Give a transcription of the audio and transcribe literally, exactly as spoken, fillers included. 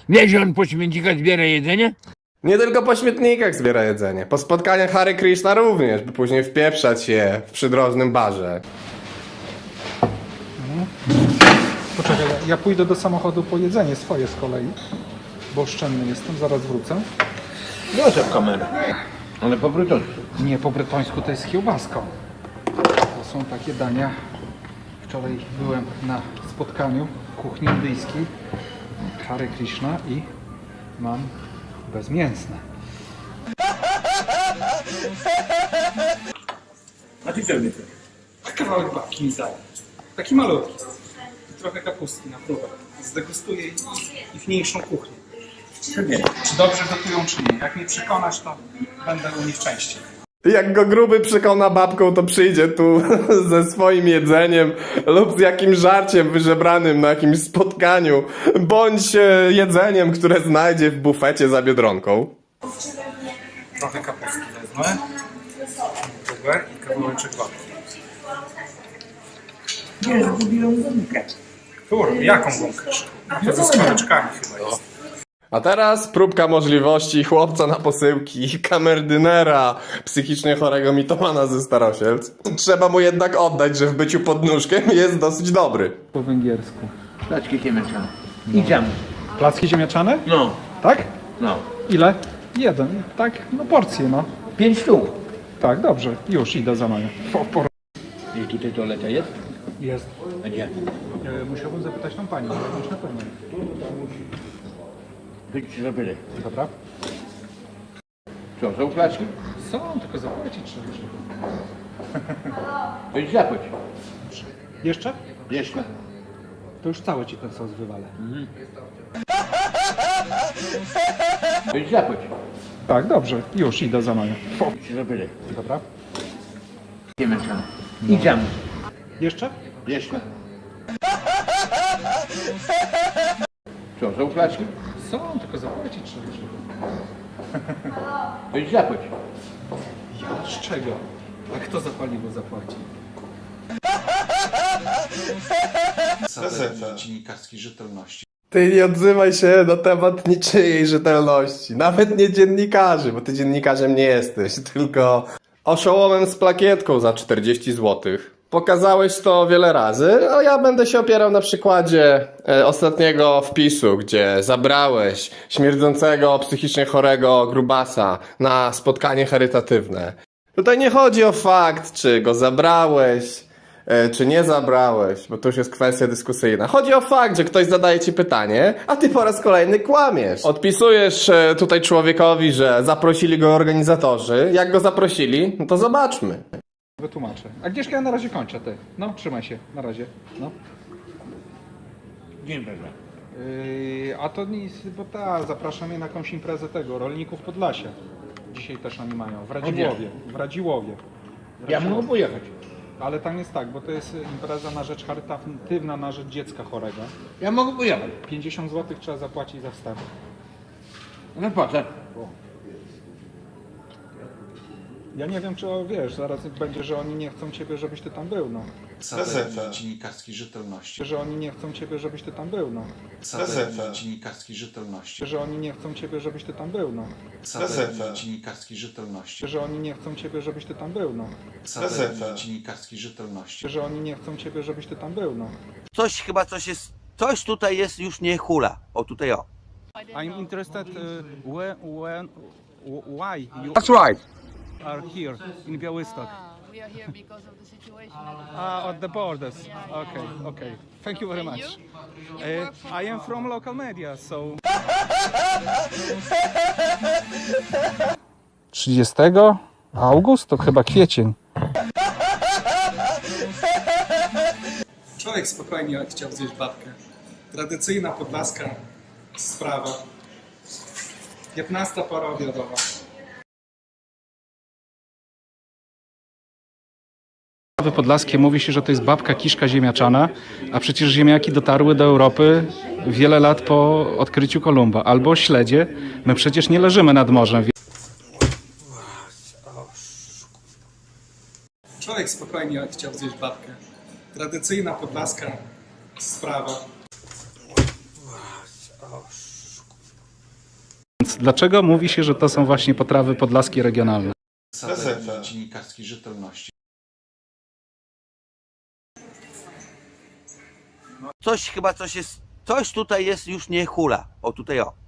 Wiesz, że on po śmietnikach zbiera jedzenie? Nie tylko po śmietnikach zbiera jedzenie. Po spotkaniach Hare Krishna również, by później wpieprzać je w przydrożnym barze. Poczekaj, ja pójdę do samochodu po jedzenie swoje z kolei, bo oszczędny jestem, zaraz wrócę. Proszę w kamerę. Ale po brytońsku. Nie, po brytońsku to jest kiełbaska. To są takie dania. Wczoraj byłem na spotkaniu kuchni indyjskiej Hare Krishna i mam bezmięsne. A ty co mnie to? Kawałek babki mi daje. Taki malutki. Trochę kapustki na próbę. Zdegustuję ich, ich mniejszą kuchnię. Czy dobrze gotują, czy nie? Jak mnie przekonasz, to będę u nich częściej. Jak go gruby przekona babką, to przyjdzie tu ze swoim jedzeniem lub z jakimś żarciem wyżebranym na jakimś spotkaniu, bądź jedzeniem, które znajdzie w bufecie za Biedronką. Trochę kapustki wezmę. Próbę i kawałeczek babki. Nie, zgubiłem gumkę. Kurde, jaką gumkę? To ze skóreczkami chyba jest. A teraz próbka możliwości chłopca na posyłki, kamerdynera, psychicznie chorego mitomana ze Starosielc. Trzeba mu jednak oddać, że w byciu podnóżkiem jest dosyć dobry. Po węgiersku. Placki ziemniaczane. I dżem. Placki ziemniaczane? No, Tak? no. Ile? Jeden. Tak? No porcję, no. Pięć sztuk. Tak, dobrze. Już idę za mną. Po, po... I tutaj toaleta jest? Jest. A gdzie? E, musiałbym zapytać tą panią, ale już na pewno. Wyjdźcie zapytaj. Dobra. Co, są placki? Są, tylko zapłacić trzeba. To idź zapłać. Jeszcze? Jeszcze. To już cały ci ten sos wywalę. Mhm. To idź zapłać. Tak, dobrze. Już idę za mną. Idźcie zapytaj. Dobra. Ziemniaczane. I dżem. Jeszcze? Jeszcze. Co, są placki? Są, tylko zapłacić trzeba. To idź zapłać. Ja z czego? A kto za paliwo zapłaci? Zasada dziennikarskiej rzetelności. Ty nie odzywaj się na temat niczyjej rzetelności. Nawet nie dziennikarzy, bo ty dziennikarzem nie jesteś, tylko oszołomem z plakietką za czterdzieści złotych. Pokazałeś to wiele razy, a ja będę się opierał na przykładzie e, ostatniego wpisu, gdzie zabrałeś śmierdzącego, psychicznie chorego grubasa na spotkanie charytatywne. Tutaj nie chodzi o fakt, czy go zabrałeś, e, czy nie zabrałeś, bo to już jest kwestia dyskusyjna. Chodzi o fakt, że ktoś zadaje ci pytanie, a ty po raz kolejny kłamiesz. Odpisujesz e, tutaj człowiekowi, że zaprosili go organizatorzy. Jak go zaprosili, no to zobaczmy. Wytłumaczę. Agnieszka, ja na razie kończę, ty. No, trzymaj się. Na razie. No. Dzień dobry. Yy, a to nic, bo ta, zapraszam je na jakąś imprezę tego, rolników Podlasia. Dzisiaj też oni mają, w Radziłowie. W Radziłowie. W Ja mogę pojechać. Ale tam jest tak, bo to jest impreza na rzecz charytatywna, na rzecz dziecka chorego. Ja mogę pojechać. pięćdziesiąt złotych trzeba zapłacić za wstęp. No po co? Ja nie wiem, czy o, wiesz, zaraz będzie, że oni nie chcą ciebie, żebyś ty tam był, no. Zasada dziennikarskiej rzetelności. Że oni nie chcą ciebie, żebyś ty tam był, no. Zasada dziennikarskiej rzetelności. Że oni nie chcą ciebie, żebyś ty tam był, no. Zasada dziennikarskiej rzetelności. Że oni nie chcą ciebie, żebyś ty tam był, no. Zasada dziennikarskiej rzetelności. Że oni nie chcą ciebie, żebyś ty tam był, no. Coś chyba coś jest, coś tutaj jest już nie hula. O tutaj o. I'm interested uh, when, when, why you That's right. are here in Białystok. Ah, we are here because of the situation at the Ah, at the borders. Okay, okay. Thank you very And much. you? You Uh, work for- I am from local media, so... trzydziestego augusta to chyba kwiecień. Człowiek spokojnie chciał zjeść babkę. Tradycyjna podlaska sprawa. piętnasta pora obiadowa. Podlaskie mówi się, że to jest babka kiszka ziemniaczana, a przecież ziemniaki dotarły do Europy wiele lat po odkryciu Kolumba. Albo śledzie, my przecież nie leżymy nad morzem. Człowiek spokojnie chciał zjeść babkę. Tradycyjna podlaska sprawa. Dlaczego mówi się, że to są właśnie potrawy podlaskie regionalne? Gazeta Dziennikarskiej Rzetelności. Coś chyba coś jest, coś tutaj jest już nie hula. O tutaj o.